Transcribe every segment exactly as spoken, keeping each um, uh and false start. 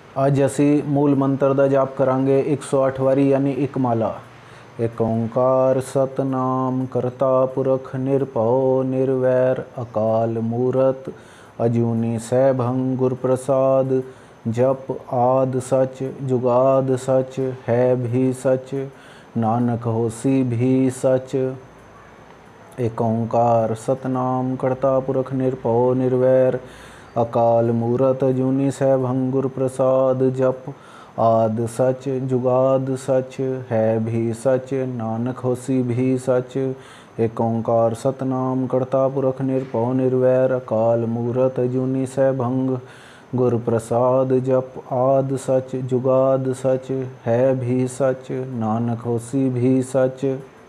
ਅੱਜ ਅਸੀਂ ਮੂਲ ਮੰਤਰ ਦਾ ਜਾਪ ਕਰਾਂਗੇ ਇੱਕ ਸੌ ਅੱਠ ਵਾਰੀ ਯਾਨੀ ਇੱਕ ਮਾਲਾ। ਏਕ ਓੰਕਾਰ ਸਤਨਾਮ ਕਰਤਾ ਪੁਰਖ ਨਿਰਭਉ ਨਿਰਵੈਰ ਅਕਾਲ ਮੂਰਤ ਅਜੂਨੀ ਸੈਭੰ ਗੁਰ ਪ੍ਰਸਾਦ। ਜਪ ਆਦ ਸਚ ਜੁਗਾਦ ਸਚ ਹੈ ਵੀ ਸਚ ਨਾਨਕ ਹੋਸੀ ਵੀ ਸਚ। ਏਕ ਓੰਕਾਰ ਸਤਨਾਮ ਕਰਤਾ ਪੁਰਖ ਨਿਰਭਉ ਨਿਰਵੈਰ ਅਕਾਲ ਮੂਰਤ ਅਜੂਨੀ ਸੈਭੰ ਗੁਰ ਪ੍ਰਸਾਦ। ਜਪ ਆਦ ਸਚ ਜੁਗਾਦ ਸਚ ਹੈ ਵੀ ਸਚ ਨਾਨਕ ਹੋਸੀ ਵੀ ਸਚ। ਏਕ ਓੰਕਾਰ ਸਤਨਾਮ ਕਰਤਾ ਪੁਰਖ ਨਿਰਭਉ ਨਿਰਵੈਰ ਅਕਾਲ ਮੂਰਤ ਅਜੂਨੀ ਸੈਭੰ ਗੁਰ ਪ੍ਰਸਾਦ। ਜਪ ਆਦ ਸਚ ਜੁਗਾਦ ਸਚ ਹੈ ਵੀ ਸਚ ਨਾਨਕ ਹੋਸੀ ਵੀ ਸਚ।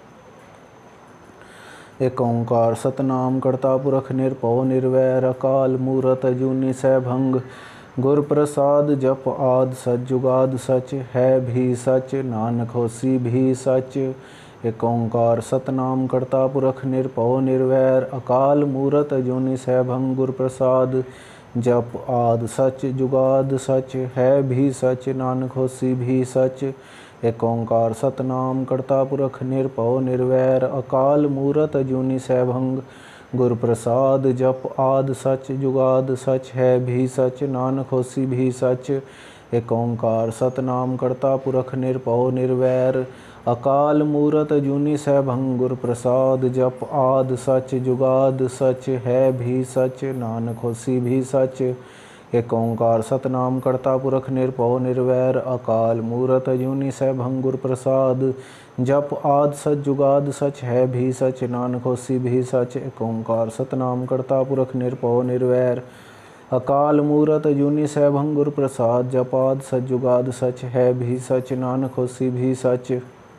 ਏਕ ਓੰਕਾਰ ਸਤਨਾਮ ਕਰਤਾ ਪੁਰਖ ਨਿਰਭਉ ਨਿਰਵੈਰ ਅਕਾਲ ਮੂਰਤ ਅਜੂਨੀ ਸੈਭੰ ਗੁਰ ਪ੍ਰਸਾਦ। ਜਪ ਆਦ ਸਚ ਜੁਗਾਦ ਸਚ ਹੈ ਵੀ ਸਚ ਨਾਨਕ ਹੋਸੀ ਵੀ ਸਚ। ਏਕ ਓੰਕਾਰ ਸਤਨਾਮ ਕਰਤਾ ਪੁਰਖ ਨਿਰਭਉ ਨਿਰਵੈਰ ਅਕਾਲ ਮੂਰਤ ਅਜੂਨੀ ਸੈਭੰ ਗੁਰ ਪ੍ਰਸਾਦ। ਜਪ ਆਦ ਸਚ ਜੁਗਾਦ ਸਚ ਹੈ ਵੀ ਸਚ ਨਾਨਕ ਹੋਸੀ ਵੀ ਸਚ। ਏਕ ਓੰਕਾਰ ਸਤਨਾਮ ਕਰਤਾ ਪੁਰਖ ਨਿਰਭਉ ਨਿਰਵੈਰ ਅਕਾਲ ਮੂਰਤ ਅਜੂਨੀ ਸੈਭੰ ਗੁਰ ਪ੍ਰਸਾਦ। ਜਪ ਆਦ ਸਚ ਜੁਗਾਦ ਸਚ ਹੈ ਵੀ ਸਚ ਨਾਨਕ ਹੋਸੀ ਵੀ ਸਚ। ਏਕ ਓੰਕਾਰ ਸਤਨਾਮ ਕਰਤਾ ਪੁਰਖ ਨਿਰਭਉ ਨਿਰਵੈਰ ਅਕਾਲ ਮੂਰਤ ਅਜੂਨੀ ਸੈਭੰ ਗੁਰ ਪ੍ਰਸਾਦ। ਜਪ ਆਦ ਸਚ ਜੁਗਾਦ ਸਚ ਹੈ ਵੀ ਸਚ ਨਾਨਕ ਹੋਸੀ ਵੀ ਸਚ। ਏਕ ਓੰਕਾਰ ਸਤਨਾਮ ਕਰਤਾ ਪੁਰਖ ਨਿਰਭਉ ਨਿਰਵੈਰ ਅਕਾਲ ਮੂਰਤ ਅਜੂਨੀ ਸੈਭੰ ਗੁਰ ਪ੍ਰਸਾਦ। ਜਪ ਆਦ ਸਚ ਜੁਗਾਦ ਸਚ ਹੈ ਵੀ ਸਚ ਨਾਨਕ ਹੋਸੀ ਵੀ ਸਚ। ਏਕ ਓੰਕਾਰ ਸਤਨਾਮ ਕਰਤਾ ਪੁਰਖ ਨਿਰਭਉ ਨਿਰਵੈਰ ਅਕਾਲ ਮੂਰਤ ਅਜੂਨੀ ਸੈਭੰ ਗੁਰ ਪ੍ਰਸਾਦ। ਜਪ ਆਦ ਸਚ ਜੁਗਾਦ ਸਚ ਹੈ ਵੀ ਸਚ ਨਾਨਕ ਹੋਸੀ ਵੀ ਸਚ।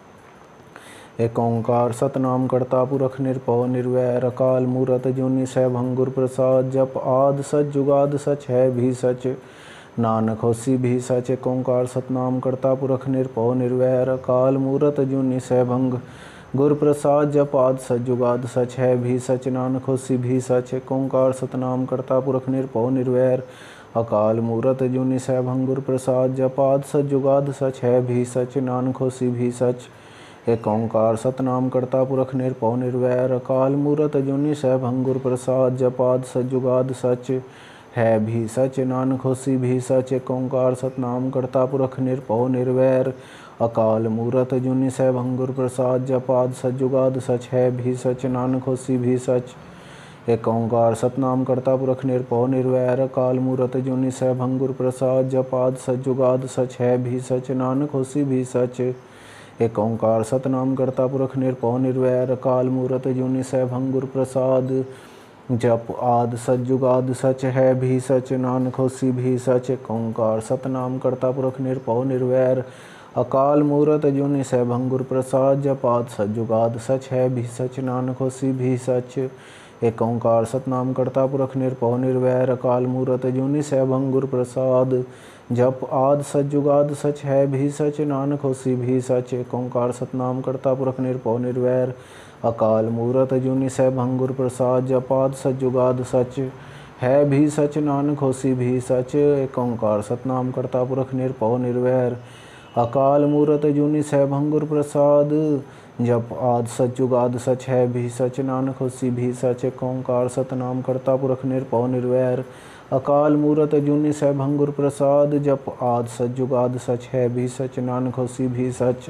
ਏਕ ਓੰਕਾਰ ਸਤਨਾਮ ਕਰਤਾ ਪੁਰਖ ਨਿਰਭਉ ਨਿਰਵੈਰ ਅਕਾਲ ਮੂਰਤ ਅਜੂਨੀ ਸੈਭੰ ਗੁਰ ਪ੍ਰਸਾਦ। ਜਪ ਆਦ ਸਚ ਜੁਗਾਦ ਸਚ ਹੈ ਵੀ ਸਚ ਨਾਨਕ ਹੋਸੀ ਵੀ ਸਚ। ਏਕ ਓੰਕਾਰ ਸਤਨਾਮ ਕਰਤਾ ਪੁਰਖ ਨਿਰਭਉ ਨਿਰਵੈਰ ਅਕਾਲ ਮੂਰਤ ਅਜੂਨੀ ਸੈਭੰ ਗੁਰ ਪ੍ਰਸਾਦ। ਜਪ ਆਦ ਸਚ ਜੁਗਾਦ ਸਚ ਹੈ ਵੀ ਸਚ ਨਾਨਕ ਹੋਸੀ ਵੀ ਸਚ। ਏਕ ਓੰਕਾਰ ਸਤਨਾਮ ਕਰਤਾ ਪੁਰਖ ਨਿਰਭਉ ਨਿਰਵੈਰ ਅਕਾਲ ਮੂਰਤ ਅਜੂਨੀ ਸੈਭੰ ਗੁਰ ਪ੍ਰਸਾਦ। ਜਪ ਆਦ ਸਚ ਜੁਗਾਦ ਸਚ ਹੈ ਵੀ ਸਚ ਨਾਨਕ ਹੋਸੀ ਵੀ ਸਚ। ਏਕ ਓੰਕਾਰ ਸਤਨਾਮ ਕਰਤਾ ਪੁਰਖ ਨਿਰਭਉ ਨਿਰਵੈਰ ਅਕਾਲ ਮੂਰਤ ਅਜੂਨੀ ਸੈਭੰ ਗੁਰ ਪ੍ਰਸਾਦ। ਜਪ ਆਦ ਸਚ ਜੁਗਾਦ ਸਚ ਹੈ ਵੀ ਸਚ ਨਾਨਕ ਹੋਸੀ ਵੀ ਸਚ। ਏਕ ਓੰਕਾਰ ਸਤਨਾਮ ਕਰਤਾ ਪੁਰਖ ਨਿਰਭਉ ਨਿਰਵੈਰ ਅਕਾਲ ਮੂਰਤ ਅਜੂਨੀ ਸੈਭੰ ਗੁਰ ਪ੍ਰਸਾਦ। ਜਪ ਆਦ ਸਚ ਜੁਗਾਦ ਸਚ ਹੈ ਵੀ ਸਚ ਨਾਨਕ ਹੋਸੀ ਵੀ ਸਚ। ਏਕ ਓੰਕਾਰ ਸਤਨਾਮ ਕਰਤਾ ਪੁਰਖ ਨਿਰਭਉ ਨਿਰਵੈਰ ਅਕਾਲ ਮੂਰਤ ਅਜੂਨੀ ਸੈਭੰ ਗੁਰ ਪ੍ਰਸਾਦ। ਜਪ ਆਦ ਸਚ ਜੁਗਾਦ ਸਚ ਹੈ ਵੀ ਸਚ ਨਾਨਕ ਹੋਸੀ ਵੀ ਸਚ। ਏਕ ਓੰਕਾਰ ਸਤਨਾਮ ਕਰਤਾ ਪੁਰਖ ਨਿਰਭਉ ਨਿਰਵੈਰ ਅਕਾਲ ਮੂਰਤ ਅਜੂਨੀ ਸੈਭੰ ਗੁਰ ਪ੍ਰਸਾਦ। ਜਪ ਆਦ ਸਚ ਜੁਗਾਦ ਸਚ ਹੈ ਵੀ ਸਚ ਨਾਨਕ ਹੋਸੀ ਵੀ ਸਚ। ਏਕ ਓੰਕਾਰ ਸਤਨਾਮ ਕਰਤਾ ਪੁਰਖ ਨਿਰਭਉ ਨਿਰਵੈਰ ਅਕਾਲ ਮੂਰਤ ਅਜੂਨੀ ਸੈਭੰ ਗੁਰ ਪ੍ਰਸਾਦ। ਜਪ ਆਦ ਸਚ ਜੁਗਾਦ ਸਚ ਹੈ ਵੀ ਸਚ ਨਾਨਕ ਹੋਸੀ ਵੀ ਸਚ। ਏਕ ਓੰਕਾਰ ਸਤਨਾਮ ਕਰਤਾ ਪੁਰਖ ਨਿਰਭਉ ਨਿਰਵੈਰ ਅਕਾਲ ਮੂਰਤ ਅਜੂਨੀ ਸੈਭੰ ਗੁਰ ਪ੍ਰਸਾਦ। ਜਪ ਆਦ ਸਚ ਜੁਗਾਦ ਸਚ ਹੈ ਵੀ ਸਚ ਨਾਨਕ ਹੋਸੀ ਵੀ ਸਚ। ਏਕ ਓੰਕਾਰ ਸਤਨਾਮ ਕਰਤਾ ਪੁਰਖ ਨਿਰਭਉ ਨਿਰਵੈਰ ਅਕਾਲ ਮੂਰਤ ਅਜੂਨੀ ਸੈਭੰ ਗੁਰ ਪ੍ਰਸਾਦ। ਜਪ ਆਦ ਸਚ ਜੁਗਾਦ ਸਚ ਹੈ ਵੀ ਸਚ ਨਾਨਕ ਹੋਸੀ ਵੀ ਸਚ। ਏਕ ਓੰਕਾਰ ਸਤਨਾਮ ਕਰਤਾ ਪੁਰਖ ਨਿਰਭਉ ਨਿਰਵੈਰ ਅਕਾਲ ਮੂਰਤ ਅਜੂਨੀ ਸੈਭੰ ਗੁਰ ਪ੍ਰਸਾਦ। ਜਪ ਆਦ ਸਚ ਜੁਗਾਦ ਸਚ ਹੈ ਵੀ ਸਚ ਨਾਨਕ ਹੋਸੀ ਵੀ ਸਚ। ਏਕ ਓੰਕਾਰ ਸਤਨਾਮ ਕਰਤਾ ਪੁਰਖ ਨਿਰਭਉ ਨਿਰਵੈਰ ਅਕਾਲ ਮੂਰਤ ਅਜੂਨੀ ਸੈਭੰ ਗੁਰ ਪ੍ਰਸਾਦ। ਜਪ ਆਦ ਸਚ ਜੁਗਾਦ ਸਚ ਹੈ ਵੀ ਸਚ ਨਾਨਕ ਹੋਸੀ ਵੀ ਸਚ।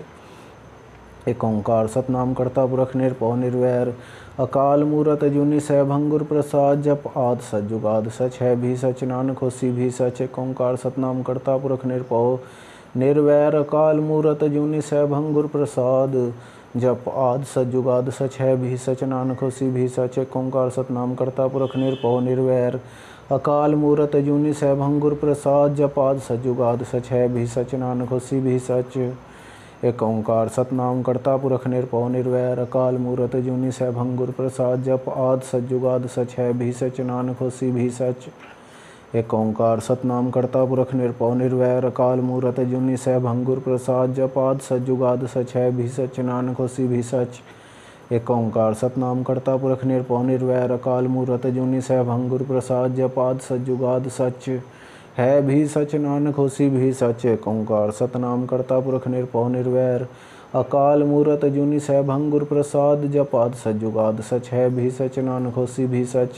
ਏਕ ਓੰਕਾਰ ਸਤਨਾਮ ਕਰਤਾ ਪੁਰਖ ਨਿਰਭਉ ਨਿਰਵੈਰ ਅਕਾਲ ਮੂਰਤ ਅਜੂਨੀ ਸੈਭੰ ਗੁਰ ਪ੍ਰਸਾਦ। ਜਪ ਆਦ ਸਚ ਜੁਗਾਦ ਸਚ ਹੈ ਵੀ ਸਚ ਨਾਨਕ ਹੋਸੀ ਵੀ ਸਚ। ਏਕ ਓੰਕਾਰ ਸਤਨਾਮ ਕਰਤਾ ਪੁਰਖ ਨਿਰਭਉ ਨਿਰਵੈਰ ਅਕਾਲ ਮੂਰਤ ਅਜੂਨੀ ਸੈਭੰ ਗੁਰ ਪ੍ਰਸਾਦ। ਜਪ ਆਦ ਸਚ ਜੁਗਾਦ ਸਚ ਹੈ ਵੀ ਸਚ ਨਾਨਕ ਹੋਸੀ ਵੀ ਸਚ। ਏਕ ਓੰਕਾਰ ਸਤਨਾਮ ਕਰਤਾ ਪੁਰਖ ਨਿਰਭਉ ਨਿਰਵੈਰ ਅਕਾਲ ਮੂਰਤ ਅਜੂਨੀ ਸੈਭੰ ਗੁਰ ਪ੍ਰਸਾਦ। ਜਪ ਆਦ ਸਚ ਜੁਗਾਦ ਸਚ ਹੈ ਵੀ ਸਚ ਨਾਨਕ ਹੋਸੀ ਵੀ ਸਚ। ਏਕ ਓੰਕਾਰ ਸਤਨਾਮ ਕਰਤਾ ਪੁਰਖ ਨਿਰਭਉ ਨਿਰਵੈਰ ਅਕਾਲ ਮੂਰਤ ਅਜੂਨੀ ਸੈਭੰ ਗੁਰ ਪ੍ਰਸਾਦ। ਜਪ ਆਦ ਸਚ ਜੁਗਾਦ ਸਚ ਹੈ ਵੀ ਸਚ ਨਾਨਕ ਹੋਸੀ ਵੀ ਸਚ। ਏਕ ਓੰਕਾਰ ਸਤਨਾਮ ਕਰਤਾ ਪੁਰਖ ਨਿਰਭਉ ਨਿਰਵੈਰ ਅਕਾਲ ਮੂਰਤ ਅਜੂਨੀ ਸੈਭੰ ਗੁਰ ਪ੍ਰਸਾਦ। ਜਪ ਆਦ ਸਚ ਜੁਗਾਦ ਸਚ ਹੈ ਵੀ ਸਚ ਨਾਨਕ ਹੋਸੀ ਵੀ ਸਚ। ਏਕ ਓੰਕਾਰ ਸਤਨਾਮ ਕਰਤਾ ਪੁਰਖ ਨਿਰਭਉ ਨਿਰਵੈਰ ਅਕਾਲ ਮੂਰਤ ਅਜੂਨੀ ਸੈਭੰ ਗੁਰ ਪ੍ਰਸਾਦ। ਜਪ ਆਦ ਸਚ ਜੁਗਾਦ ਸਚ है भी सच नानक होसी भी सच। एक ओंकार सतनाम करता पुरख निरभउ निर्वैर अकाल मूरत अजूनी सैभं गुर प्रसाद जपाद सज्जुगाद सच। है भी सच नानक होसी भी सच।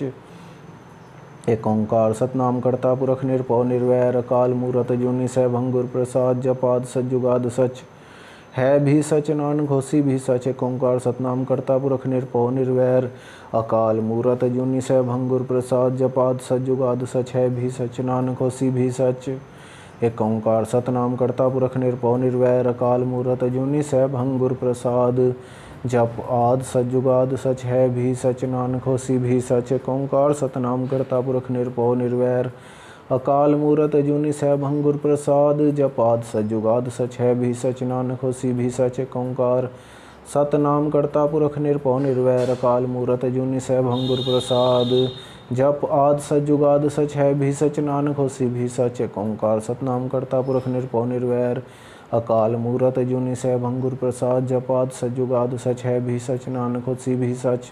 एक ओंकार सतनाम करता पुरख निरभउ निर्वैर अकाल मूरत अजूनी सैभं गुर प्रसाद जपाद सज्जुगाद सच। है भी सच नानक होसी भी सच। एक ओंकार सतनाम करता पुरख निरभउ निर्वैर अकाल मूरत अजूनी सैभं गुर प्रसाद जपाद सज्जुगाद सच। है भी सच नानक होसी भी सच। एक ओंकार सतनाम करता पुरख निरभउ निर्वैर अकाल मूरत अजूनी सैभं गुर प्रसाद जप आद सज्जुगाद सच। है भी सच नानक होसी भी सच। एक ओंकार सतनाम करता पुरख निरभउ निर्वैर अकाल मूरत अजूनी सैभं गुर प्रसाद जपाद सज्जुगाद सच। है भी सच नानक होसी भी सच। एक ओंकार सतनाम करता पुरख निरभउ निर्वैर अकाल मूरत अजूनी सैभं गुर प्रसाद जप आद सज्जुगाद सच। है भी सच नानक होसी भी सच। एक ओंकार सतनाम करता पुरख निरभउ निर्वैर अकाल मूरत अजूनी सैभं गुर प्रसाद जपाद सज्जुगाद सच। है भी सच नानक होसी भी सच।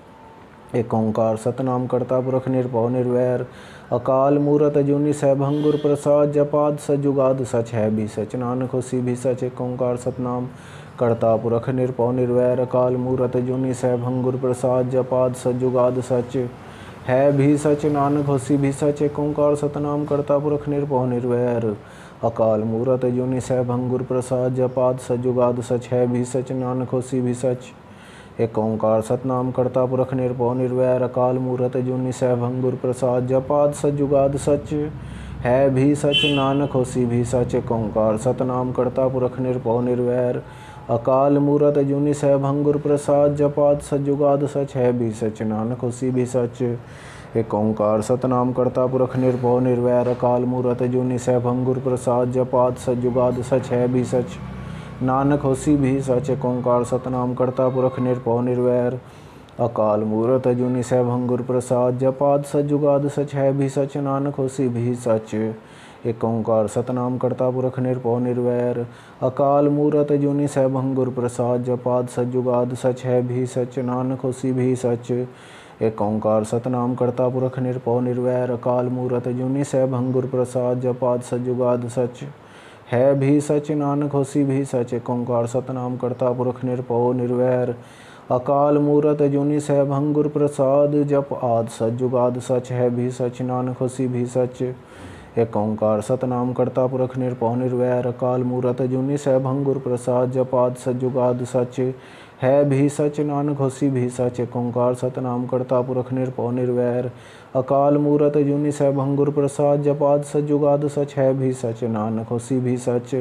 एक ओंकार सतनाम करता पुरख निरभउ निर्वैर अकाल मूरत अजूनी सैभं गुर प्रसाद जपाद सज्जुगाद सच। है भी सच नानक होसी भी सच। एक ओंकार सतनाम करता पुरख निरभउ निर्वैर अकाल मूरत अजूनी सैभं गुर प्रसाद जपाद सज्जुगाद सच। है भी सच नानक होसी भी सच। एक ओंकार सतनाम करता पुरख निरभउ निर्वैर अकाल मूरत अजूनी सैभं गुर प्रसाद जपाद सज्जुगाद सच। है भी सच नानक होसी भी सच। एक ओंकार सतनाम करता पुरख निरभउ निर्वैर अकाल मूरत अजूनी सैभं गुर प्रसाद जपाद सज्जुगाद सच। है भी सच नानक होसी भी सच। एक ओंकार सतनाम करता पुरख निरभउ निर्वैर अकाल मूरत अजूनी सैभं गुर प्रसाद जपाद सज्जुगाद सच। है भी सच नानक होसी भी सच। एक ओंकार सतनाम करता पुरख निरभउ निर्वैर अकाल मूरत अजूनी सैभं गुर प्रसाद जपाद सज्जुगाद सच। है भी सच नानक होसी भी सच। एक ओंकार सतनाम करता पुरख निरभउ निर्वैर अकाल मूरत अजूनी सैभं गुर प्रसाद जपाद सज्जुगाद सच। है भी सच नानक होसी भी सच। एक ओंकार सतनाम करता पुरख निरभउ निर्वैर अकाल मूरत अजूनी सैभं गुर प्रसाद जपाद सज्जुगाद सच। है भी सच नानक होसी भी सच। एक ओंकार सतनाम करता पुरख निरभउ निर्वैर अकाल मूरत अजूनी सैभं गुर प्रसाद जपाद सज्जुगाद सच। है भी सच नानक होसी भी सच। एक ओंकार सतनाम करता पुरख निरभउ निर्वैर अकाल मूरत अजूनी सैभं गुर प्रसाद जप आद सज्जुगाद सच। है भी सच नानक होसी भी सच। एक ओंकार सतनाम करता पुरख निरभउ निर्वैर अकाल मूरत अजूनी सैभं गुर प्रसाद जपाद सज्जुगाद सच। है भी सच नानक होसी भी सच। एक ओंकार सतनाम करता पुरख निरभउ निर्वैर अकाल मूरत अजूनी सैभं गुर प्रसाद जपाद सज्जुगाद सच। है भी सच नानक होसी भी सच।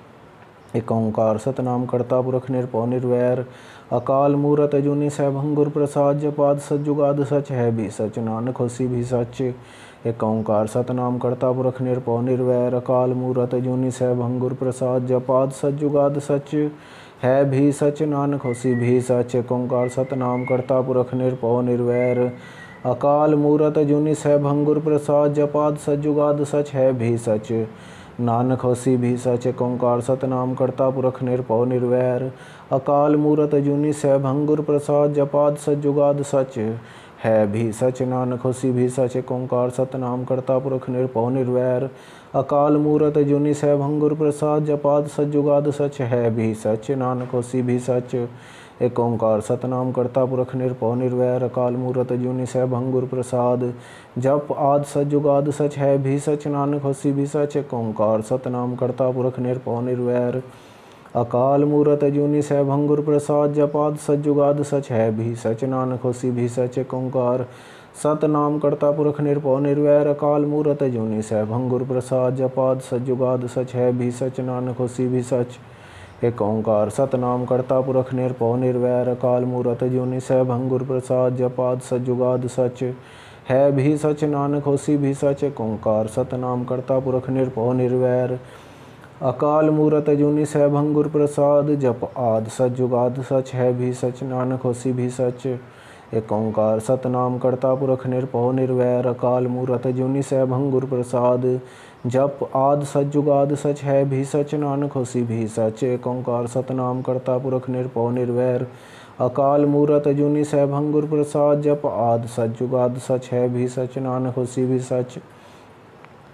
एक ओंकार सतनाम करता पुरख निरभउ निर्वैर अकाल मूरत अजूनी सैभं गुर प्रसाद जपाद सज्जुगाद सच। है भी सच नानक होसी भी सच। एक ओंकार सतनाम करता पुरख निरभउ निर्वैर अकाल मूरत अजूनी सैभं गुर प्रसाद जपाद सज्जुगाद सच। है भी सच नानक होसी भी सच। एक ओंकार सतनाम करता पुरख निरभउ निर्वैर अकाल मूरत अजूनी सैभं गुर प्रसाद जपाद सज्जुगाद सच। है भी सच नानक होसी भी सच। एक ओंकार सतनाम करता पुरख निरभउ निर्वैर अकाल मूरत अजूनी सैभं गुर प्रसाद जपाद सज्जुगाद सच। है भी सच नानक होसी भी सच। एक ओंकार सतनाम करता पुरख निरभउ निर्वैर अकाल मूरत अजूनी सैभं गुर प्रसाद जपाद सज्जुगाद सच। है भी सच नानक होसी भी सच। एक ओंकार सतनाम करता पुरख निरभउ निर्वैर अकाल मूरत अजूनी सैभं गुर प्रसाद जप आद सज्जुगाद सच। है भी सच नानक होसी भी सच। एक ओंकार सतनाम करता पुरख निरभउ निर्वैर अकाल मूरत अजूनी सैभं गुर प्रसाद जपाद सज्जुगाद सच। है भी सच नानक होसी भी सच। एक ओंकार सतनाम करता पुरख निरभउ निर्वैर अकाल मूरत अजूनी सैभं गुर प्रसाद जपाद सज्जुगाद सच। है भी सच नानक होसी भी सच। एक ओंकार सतनाम करता पुरख निरभउ निर्वैर अकाल मूरत अजूनी सैभं गुर प्रसाद जपाद सज्जुगाद सच। है भी सच नानक होसी भी सच। एक ओंकार सतनाम करता पुरख निरभउ निर्वैर अकाल मूरत अजूनी सैभं गुर प्रसाद जप आद सज्जुगाद सच। है भी सच नानक होसी भी सच। एक ओंकार सतनाम करता पुरख निरभउ निर्वैर अकाल मूरत अजूनी सैभं गुर प्रसाद जप आद सज्जुगाद सच। है भी सच नानक होसी भी सच। एक ओंकार सतनाम करता पुरख निरभउ निर्वैर अकाल मूरत अजूनी सैभं गुर प्रसाद जप आद सज्जुगाद सच। है भी सच नानक होसी भी सच।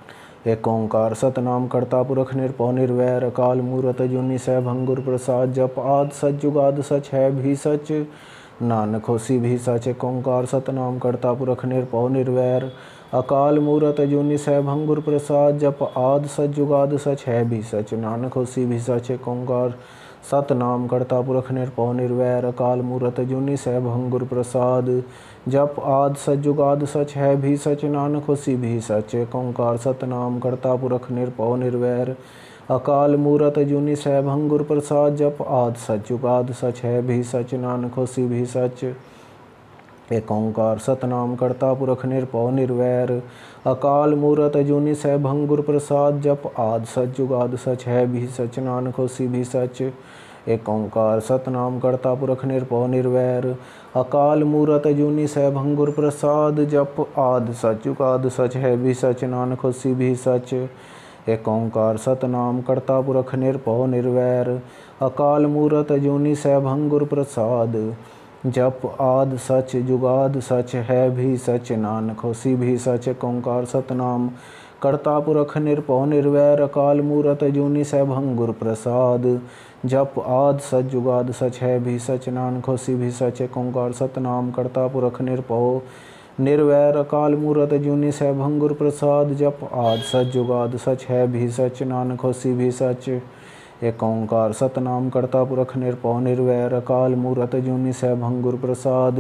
एक ओंकार सतनाम करता पुरख निरभौ निर्वैर अकाल मूरत अजूनी सैभं गुर प्रसाद जप आद सच जुगाद सच है भी सच नानक होसी भी सच। एक ओंकार सतनाम करता पुरख निरभौ निर्वैर अकाल मूरत अजूनी सैभं गुर प्रसाद जप आद सच जुगाद सच है भी सच नानक होसी भी सच। एक ओंकार सतनाम करता पुरख निरभौ निर्वैर अकाल मूरत अजूनी सैभं गुर प्रसाद जप आद सच जुगाद सच है भी सच नानक होसी भी सच। एक ओंकार सतनाम करता पुरख निरभौ निर्वैर अकाल मूरत अजूनी सैभं गुर प्रसाद जप आद सच जुगाद सच है भी सच नानक होसी भी सच। एक ओंकार सतनाम करता पुरख निरभौ निर्वैर अकाल मूरत अजूनी सैभं गुर प्रसाद जप आद सच जुगाद सच है भी सच नानक होसी भी सच। एक ओंकार सतनाम करता पुरख निरभौ निर्वैर अकाल मूरत अजूनी सैभं गुर प्रसाद जप आद सच जुगाद सच है भी सच नानक होसी भी सच। एक ओंकार सतनाम करता पुरख निरभौ निर्वैर अकाल मूरत अजूनी सैभं गुर प्रसाद जप आद सच जुगाद सच है भी सच नानक होसी भी सच। एक ओंकार सतनाम करता पुरख निरभौ निर्वैर अकाल मूरत अजूनी सैभं गुर प्रसाद जप आद सच जुगाद सच है भी सच नानक होसी भी सच। एक ओंकार सतनाम करता पुरख निरभौ निर्वैर अकाल मूरत अजूनी सैभं गुर प्रसाद जप आद सच जुगाद सच है भी सच नानक होसी भी सच। एक ओंकार सतनाम करता पुरख निरभौ निर्वैर अकाल मूरत अजूनी सैभं गुर प्रसाद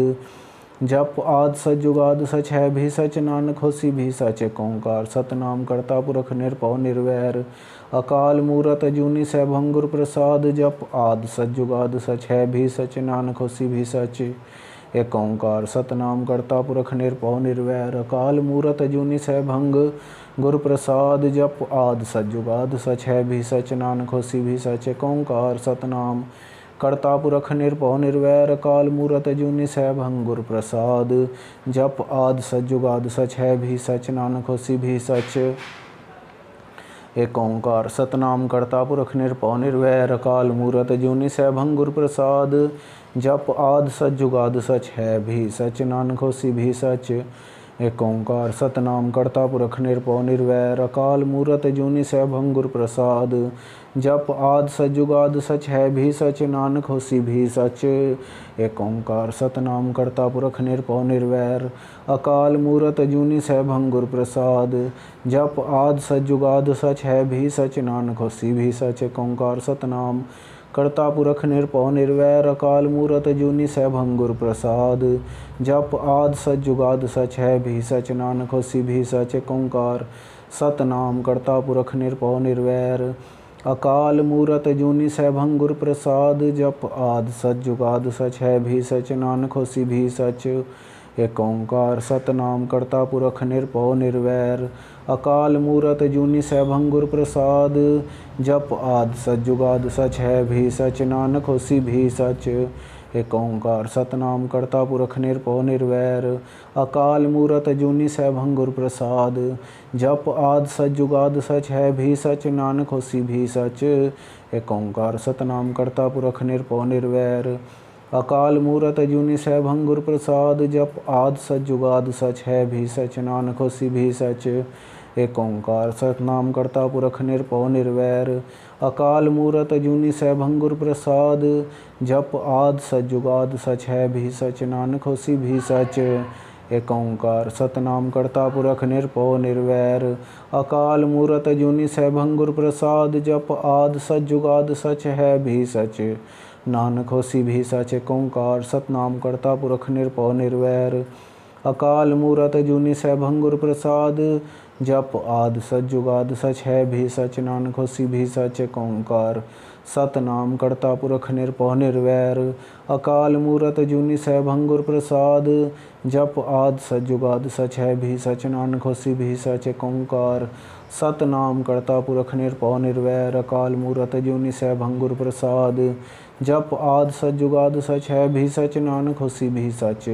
जप आद सच जुगाद सच है भी सच नानक होसी भी सच। एक ओंकार सतनाम करता पुरख निरभौ निर्वैर अकाल मूरत अजूनी सैभं गुर प्रसाद जप आद सच जुगाद सच है भी सच नानक होसी भी सच। एक ओंकार सतनाम करता पुरख निरभौ निर्वैर अकाल मूरत अजूनी सैभं गुर प्रसाद जप आद सच जुगाद सच है भी सच नानक होसी भी सच। एक ओंकार सतनाम करता पुरख निरभौ निर्वैर अकाल मूरत अजूनी सैभं गुर प्रसाद जप आद सच जुगाद सच है भी सच नानक होसी भी सच। एक ओंकार सतनाम करता पुरख निरभौ निर्वैर अकाल मूरत अजूनी सैभं गुर प्रसाद जप आद सच जुगाद सच है भी सच नानक होसी भी सच। एक ओंकार सतनाम करता पुरख निरभौ निर्वैर अकाल मूरत अजूनी सैभं गुर प्रसाद जप आद सच जुगाद सच है भी सच नानक होसी भी सच। एक ओंकार सतनाम करता पुरख निरभौ निर्वैर अकाल मूरत अजूनी सैभं गुर प्रसाद जप आद सच जुगाद सच है भी सच नानक होसी भी सच। एक ओंकार सतनाम करता पुरख निरभौ निर्वैर अकाल मूरत अजूनी सैभं गुर प्रसाद जप आद सच जुगाद सच है भी सच नानक होसी भी सच। एक ओंकार सतनाम करता पुरख निरभौ निर्वैर अकाल मूरत अजूनी सैभं गुर प्रसाद जप आद सच जुगाद सच है भी सच नानक होसी भी सच। एक ओंकार सतनाम करता पुरख निरभौ निर्वैर अकाल मूरत अजूनी सैभं गुर प्रसाद जप आद सच जुगाद सच है भी सच नानक होसी भी सच। एक ओंकार सतनाम करता पुरख निरभौ निर्वैर अकाल मूरत अजूनी सैभं गुर प्रसाद जप आद सच जुगाद सच है भी सच नानक होसी भी सच। एक ओंकार सतनाम करता पुरख निरभौ निर्वैर अकाल मूरत अजूनी सैभं गुर प्रसाद जप आद सच जुगाद सच है भी सच नानक होसी भी सच। एक ओंकार सतनाम करता पुरख निरभौ निर्वैर अकाल मूरत अजूनी सैभं गुर प्रसाद जप आद सच जुगाद सच है भी सच नानक होसी भी सच। एक ओंकार सतनाम करता पुरख निरभौ निर्वैर अकाल मूरत अजूनी सैभं गुर प्रसाद जप आद सच जुगाद सच है भी सच नानक होसी भी सच। एक ओंकार सतनाम करता पुरख निरभौ निर्वैर अकाल मूरत अजूनी सैभं गुर प्रसाद जप आद सच जुगाद सच है भी सच नानक होसी भी सच। एक ओंकार सतनाम करता पुरख निरभौ निर्वैर अकाल मूरत अजूनी सैभं गुर प्रसाद जप आद सच जुगाद सच है भी सच नानक होसी भी सच। एक ओंकार सतनाम करता पुरख निरभौ निर्वैर अकाल मूरत अजूनी सैभं गुर प्रसाद जप आद सच जुगाद सच है भी सच नानक होसी भी सच।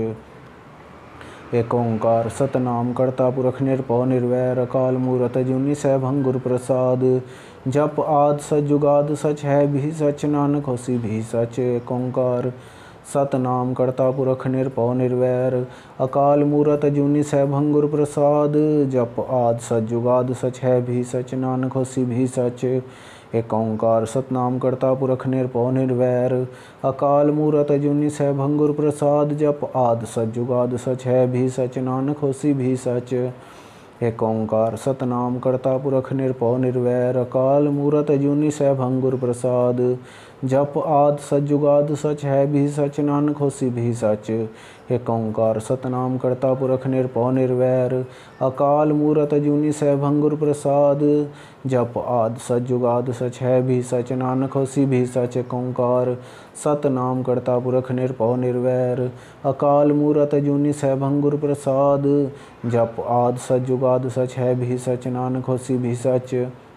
एक ओंकार सतनाम करता पुरख निरभौ निर्वैर अकाल मूरत अजूनी सैभं गुर प्रसाद जप आद सच जुगाद सच है भी सच नानक होसी भी सच। एक ओंकार सतनाम करता पुरख निरभउ निर्वैर अकाल मूरत अजूनी सैभं गुर प्रसाद जप आद सच जुगाद सच है भी सच नानक होसी भी सच। एक ओंकार सतनाम करता पुरख निरभउ निर्वैर अकाल मूरत अजूनी सैभं गुर प्रसाद जप आद सच जुगाद सच है भी सच नानक होसी भी सच। एक ओंकार सतनाम करता पुरख निरभउ निर्वैर अकाल मूरत अजूनी सैभं गुर प्रसाद जप आद सच जुगाद सच है भी सच नानक होसी भी सच। एक ओंकार सतनाम करता पुरख निरभउ निर्वैर अकाल मूरत अजूनी सैभं गुर प्रसाद जप आद सच जुगाद सच है भी सच नानक होसी भी सच। एक ओंकार सतनाम करता पुरख निरभउ निर्वैर अकाल मूरत अजूनी सैभं गुर प्रसाद जप आद सच जुगाद सच है भी सच नानक होसी भी सच।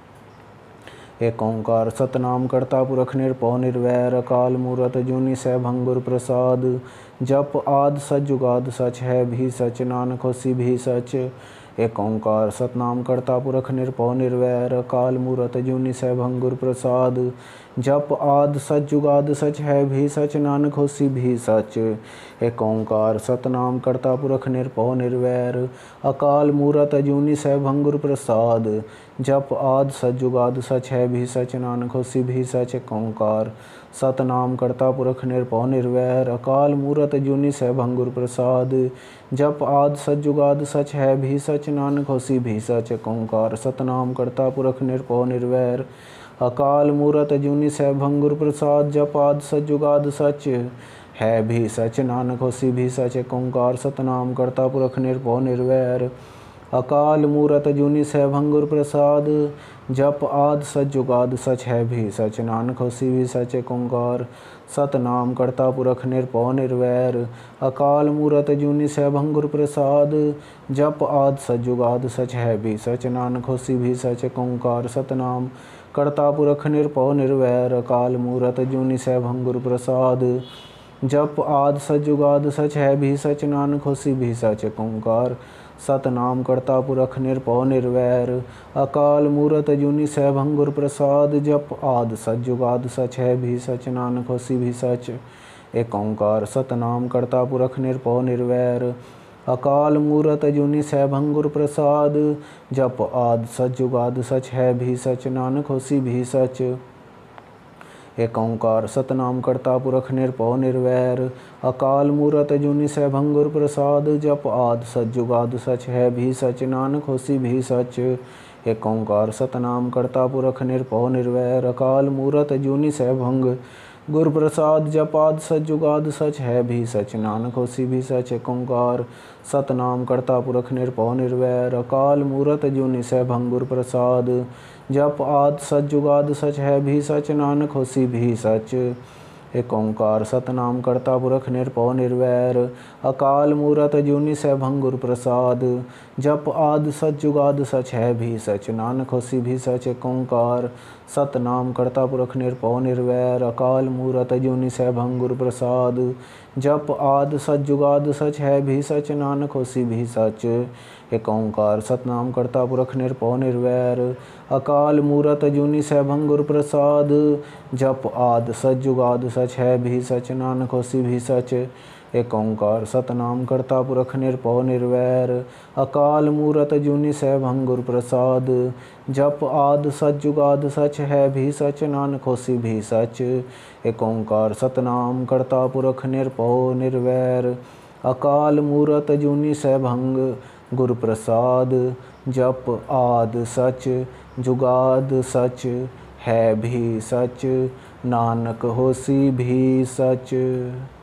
एक ओंकार सतनाम करता पुरख निरभउ निर्वैर अकाल मूरत अजूनी सैभं गुर प्रसाद जप आद सच जुगाद सच है भी सच नानक होसी भी सच। एक ओंकार सतनाम करता पुरख निरभउ निर्वैर अकाल मूरत अजूनी सैभं गुर प्रसाद जप आद सच जुगाद सच है भी सच नानक होसी भी सच। एक ओंकार सतनाम करता पुरख निरभउ निर्वैर अकाल मूरत अजूनी सैभं गुर प्रसाद जप आद सच जुगाद सच है भी सच नानक होसी भी सच। एक ओंकार सतनाम करता पुरख निरभउ निर्वैर अकाल मूरत अजूनी सैभं गुर प्रसाद जप आद सच जुगाद सच है भी सच नानक होसी भी सच। एक ओंकार सतनाम करता पुरख निरभउ निर्वैर अकाल मूरत अजूनी सैभं गुर प्रसाद जप आद सच जुगाद सच है भी सच नानक होसी भी सच। एक ओंकार सतनाम करता पुरख निरभउ निर्वैर अकाल मूरत अजूनी सैभं गुर प्रसाद जप आद सच जुगाद सच है भी सच नानक होसी भी सच। एक ओंकार सतनाम करता पुरख निरभउ निर्वैर अकाल मूरत अजूनी सैभं गुर प्रसाद जप आद सच जुगाद सच है भी सच नानक होसी भी सच। एक ओंकार सतनाम करता पुरख निरभउ निर्वैर अकाल मूरत अजूनी सैभं गुर प्रसाद जप आद सच जुगाद सच है भी सच नानक होसी भी सच। एक ओंकार सतनाम करता पुरख निरभउ निर्वैर अकाल मूरत अजूनी सैभं गुर प्रसाद जप आद सच जुगाद सच है भी सच नानक होसी भी सच। एक ओंकार सतनाम करता पुरख निरभउ निर्वैर अकाल मूरत अजूनी सैभं गुर प्रसाद जप आद सच जुगाद सच है भी सच नानक होसी भी सच। एक ओंकार सतनाम करता पुरख निरभउ निर्वैर अकाल मूरत अजूनी सैभं गुर प्रसाद जप आद सच जुगाद सच है भी सच नानक होसी भी सच। एक ओंकार सतनाम करता पुरख निरभउ निर्वैर अकाल मूरत अजूनी सैभं गुर प्रसाद जप आद सच जुगाद सच है भी सच नानक होसी भी सच। एक ओंकार सतनाम करता पुरख निरभउ निर्वैर अकाल मूरत अजूनी सैभं गुर प्रसाद जप आद सच जुगाद सच है भी सच नानक होसी भी सच। एक ओंकार सतनाम करता पुरख निरभउ निर्वैर अकाल मूरत अजूनी सैभं गुर प्रसाद जप आद सच जुगाद सच है भी सच नानक होसी भी सच। एक ओंकार सतनाम करता पुरख निरभउ निर्वैर अकाल मूरत अजूनी सैभं गुर प्रसाद जप आद सच जुगाद सच है भी सच नानक होसी भी सच। एक ओंकार सतनाम करता पुरख निरभउ निर्वैर अकाल मूरत अजूनी सैभं गुर प्रसाद जप आद सच जुगाद सच है भी सच नानक होसी भी सच। एक ओंकार सतनाम करता पुरख निरभउ निर्वैर अकाल मूरत अजूनी सैभं गुर प्रसाद जप आद सच जुगाद सच है भी सच नानक होसी भी सच। एक ओंकार सतनाम करता पुरख निरभउ निर्वैर अकाल मूरत अजूनी सैभं गुर प्रसाद जप आद सच जुगाद सच है भी सच नानक होसी भी सच।